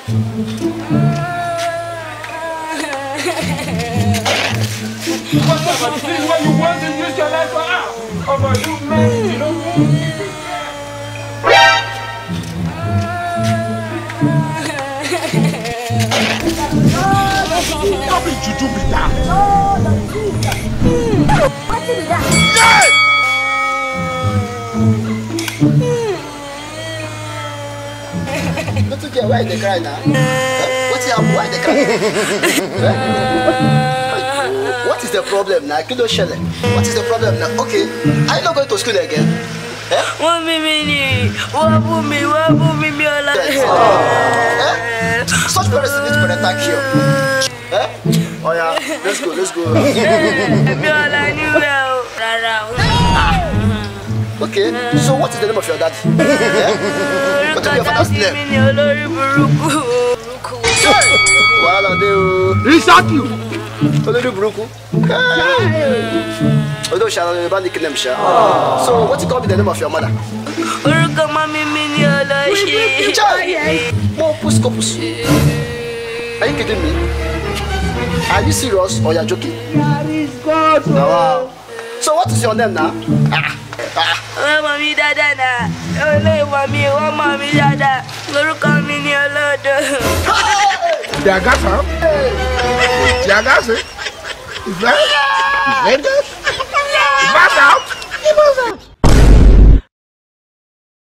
Whatever thing when you want to use your life for out. Oh, but you man, you know. What did you do with that? What did that? Look at why they cry now. What's happening? Why they cry? What is the problem now? What is the problem now? Okay, are you not going to school again? Such parents need parental care. Oh yeah, let's go. Okay, so what is the name of your daddy? What is your father's name? Well, He shot you. Although shall never nickname Sha. So what you call the name of your mother? Scopus. Are you kidding me? Are you serious or you're joking? Wow. So what is your name now? Mommy dada na. Ole mommy dada. Look at me near Lord. Diagasa. Diagasa. Is that good? Back out.